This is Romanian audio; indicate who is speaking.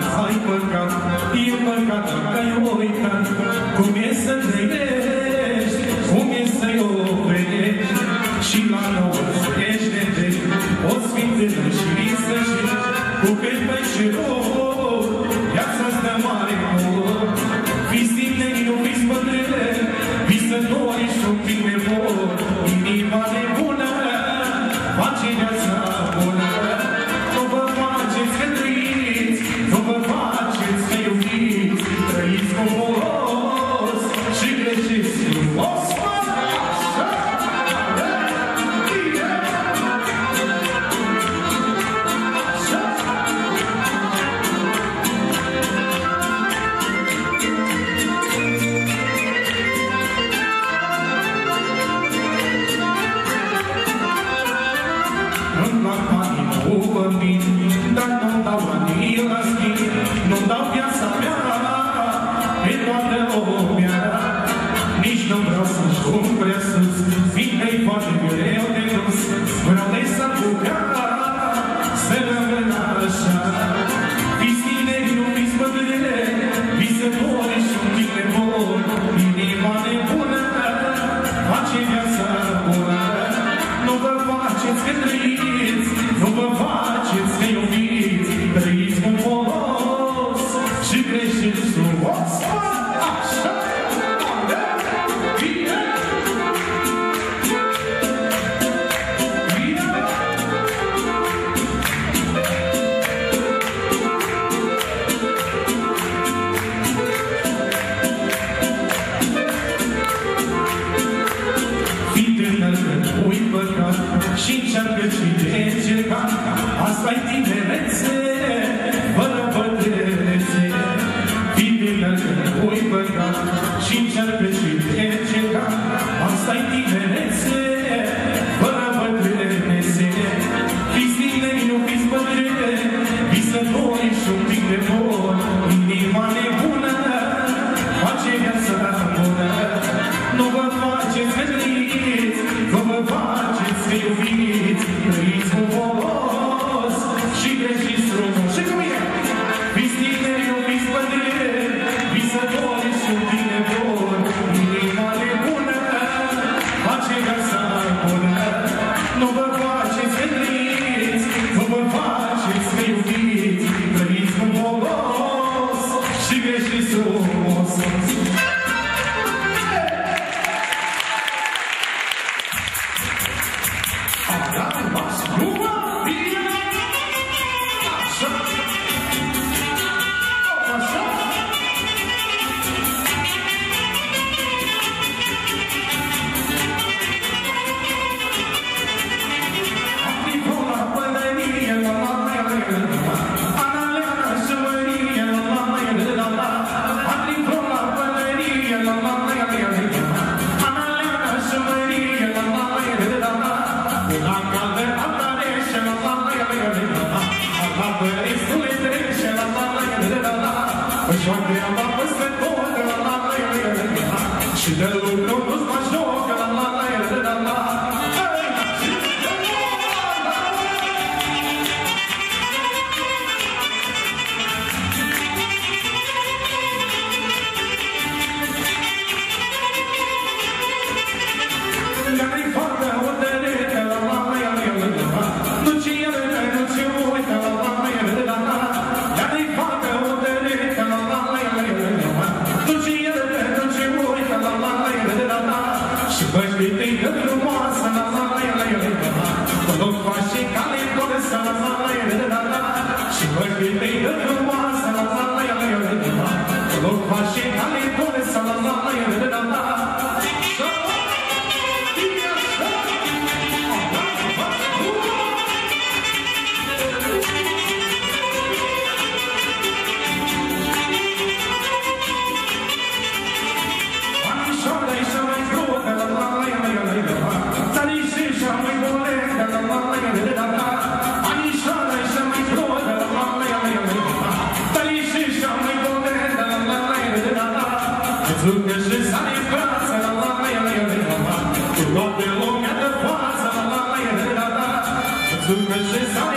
Speaker 1: ai păcat, e păcat că-i uitat, cum e să trăiești, cum e să-i oprești, și la 90 de ani, o sfintână și să știi, cu cât mai și rog, viața-ți dă mare mor. Fiți tineri, nu fiți bătrâne, visători și un pic de vor, inima nebună, face viața bună. Nu vă faceți că trăiți, nu vă faceți că iubiți, trăiți cu folos și greșiți frumos. Dar nu dau banii la schimb, nu dau viața mea pe toată lumea. Nici nu vreau să-și cum prea sus, fiindcă-i foarte greu de dus. Vreau de să putea să rămân așa. Fiți tineri, nu fiți bătrâne, visători și un pic de vor, inima nebună face viața bună. Nu vă faceți că trăiți, nu vă faceți că iubiți, trăiți cu folos și greșiți frumos. Așa! Bine! Bine! Fii tânăr când ui păcat și încearcă și de încercat, asta-i tinerețe, fără bătrânețe. Fii tânăr când ui păcat și încearcă și de încercat, asta-i tinerețe, fără bătrânețe. Fiți tineri, nu fiți bătrâne, visători și un pic de vor, inima nebună face viața bună. Nu vă faceți că trăiți, nu vă faceți că iubiți, trăiți cu folos și greșiți frumos. Și cu mine! Fiți tineri, nu fiți bătrâne, visători și un pic de vor, inima nebună face viața bună. Nu vă faceți că trăiți, nu vă faceți că iubiți, trăiți cu folos și greșiți frumos. Și de lucru nu-ți mă joc, la la la la la la. Ia-i fată o dăretă, la la la la la la. Nu ci iarătă, nu ci uită, la la la la la. Ia-i fată o dăretă, la la la la la. Nu ci iarătă, nu ci uită, la la la la. Și băștitei de frumoasă, la la la la. Cu loc faci cale colesă, la la la la. Și băștitei de frumoasă, la la la la. Cu loc faci cale colesă, la la la la. Zucă și sare în brață, la la la la la la. Cu toate lumea de față, la la la la la. Zucă și sare